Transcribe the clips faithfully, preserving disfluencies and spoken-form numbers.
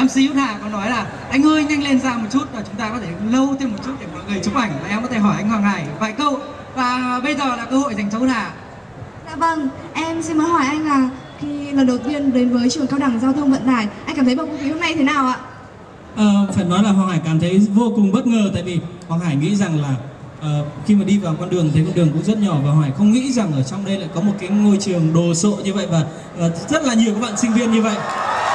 em xê Út Hà có nói là anh ơi nhanh lên ra một chút và chúng ta có thể lâu thêm một chút để mọi người chụp ảnh, và em có thể hỏi anh Hoàng Hải vài câu. Và bây giờ là cơ hội dành cho Út Hà. Dạ vâng, em xin muốn hỏi anh là khi lần đầu tiên đến với trường cao đẳng giao thông vận tải, anh cảm thấy bầu không khí hôm nay thế nào ạ? Ờ, phải nói là Hoàng Hải cảm thấy vô cùng bất ngờ, tại vì Hoàng Hải nghĩ rằng là uh, khi mà đi vào con đường thấy con đường cũng rất nhỏ, và Hoàng Hải không nghĩ rằng ở trong đây lại có một cái ngôi trường đồ sộ như vậy và uh, rất là nhiều các bạn sinh viên như vậy.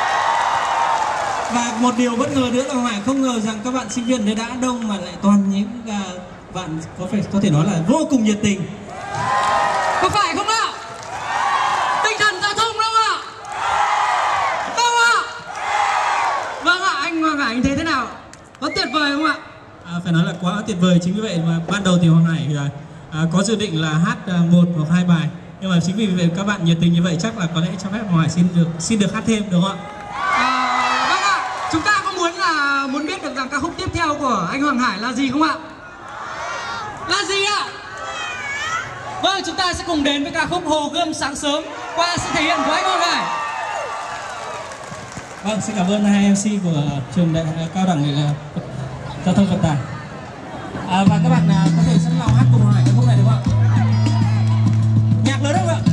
Và một điều bất ngờ nữa là Hoàng Hải không ngờ rằng các bạn sinh viên đấy đã đông mà lại toàn những uh, bạn có phải có thể nói là vô cùng nhiệt tình. Có phải không ạ? Tinh thần giao thông đâu ạ? Đâu ạ? Vâng ạ, anh Hoàng Hải anh thấy thế nào? Có tuyệt vời không ạ? À, phải nói là quá tuyệt vời. Chính vì vậy mà ban đầu thì Hoàng Hải à, có dự định là hát à, một hoặc hai bài, nhưng mà chính vì vậy các bạn nhiệt tình như vậy chắc là có lẽ cho phép Hoàng Hải xin được xin được hát thêm, đúng không ạ? À, vâng ạ. Chúng ta có muốn là muốn biết được rằng ca khúc tiếp theo của anh Hoàng Hải là gì không ạ? Là gì ạ? Vâng, chúng ta sẽ cùng đến với ca khúc Hồ Gươm Sáng Sớm qua sự thể hiện của anh Hoàng Hải. Vâng, xin cảm ơn hai em xê của trường đại cao đẳng uh, giao thông vận tải. À, và các bạn uh, có thể sẵn lòng hát cùng Hoàng Hải ca khúc này được không ạ? Nhạc lớn không ạ?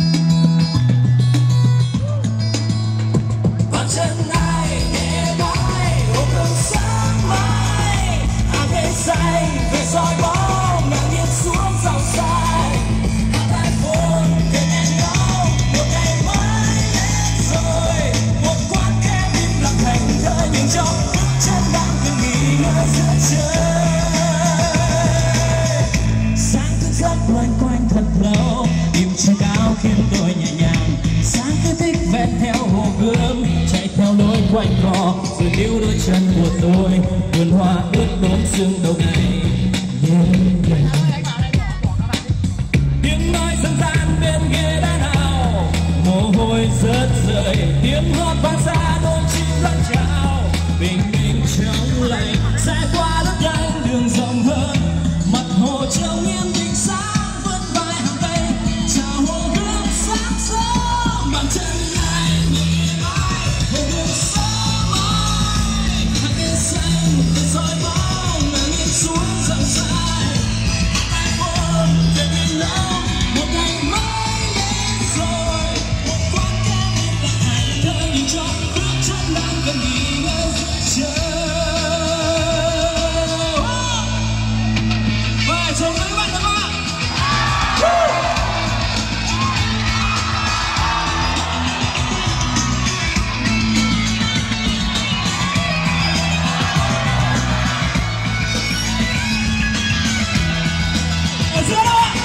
Bàn chân ai nhẹ vai Hồ Gươm sáng mai, áo cây say về soi bóng ngả nghiêng xuống dòng dài. Hát tai phone kể nghe nhau một ngày mới đến rồi, một quán kem im lặng thành thơi nhìn trong bước chân đang cứ nghỉ ngơi giữa trời. Sáng thức giấc loanh quanh thật lâu, đêm trời cao khiến tôi nhẹ nhàng. Sáng cứ thích ven theo hồ gươm, chạy theo lối quanh co rồi níu đôi chân của tôi. Vườn hoa ướt đốm sương đầu ngày. Yeah. Tiếng nói dân gian bên ghế đá nào, mồ hôi rớt rơi. Tiếng hót vang xa đôi chim lẫn chào. Bình minh trong lành sẽ qua đất nhanh đường rộng hơn. Mặt hồ treo nghiêng bình sáng vươn vai hàng cây. Chào hồ gươm sáng sớm, bàn chân ai nhẹ vai hồ gươm sáng mai. Hàng cây xanh để soi bóng ngả nghiêng xuống dòng dài. Tai phone về miền Nam một ngày mới đến rồi, một quán kem im lặng thành thơi nhìn cho bước chân đang cần nghỉ ngơi giữa trời. Và chào mừng các bạn các bạn. Ở giữa đó ạ.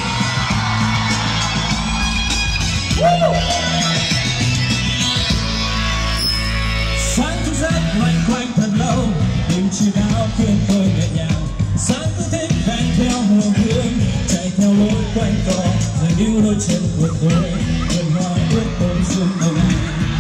Sáng thức giấc loanh quanh thật lâu, đêm chiều cao khiến tôi nhẹ nhàng. Sáng cứ thích ven theo hồ gươm, chạy theo lối quanh co rồi níu đôi chân của tôi. Vườn hoa ướt đốm sương đầu ngày.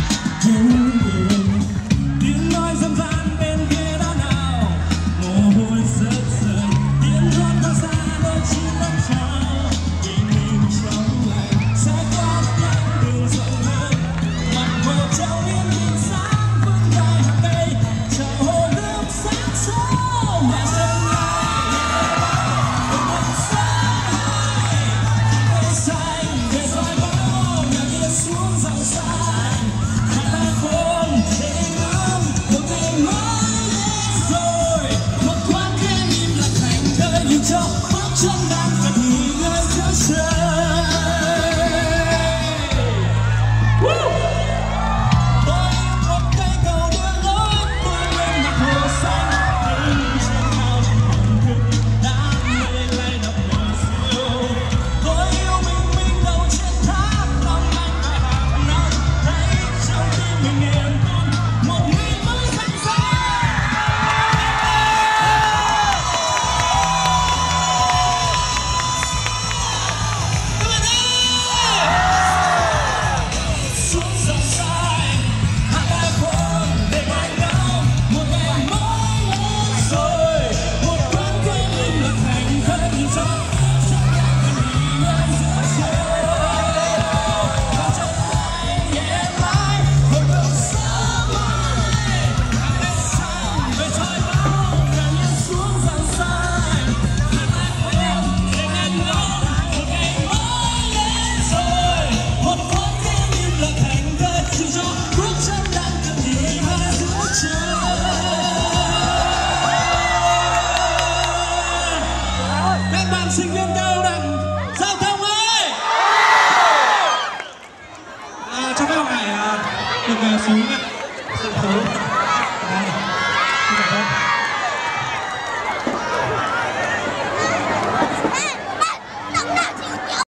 Tiếng nói dân gian bên ghế đá nào, mồ hôi rớt rơi. Tiếng hót vang xa đôi chim lẫn chào. Bình minh trong lành sẽ qua những đường rộng hơn. Mặt hồ treo nghiêng nhìn sáng vươn vai hàng cây. Chào hồ gươm sáng sớm, bàn chân ai nhẹ vai hồ gươm sáng mai. Cây xanh về soi bóng sinh viên cao đẳng giao thông ơi. À, cho phép Hoàng Hải à, được à, xuống ạ. Sân khấu. À, xin cảm ơn.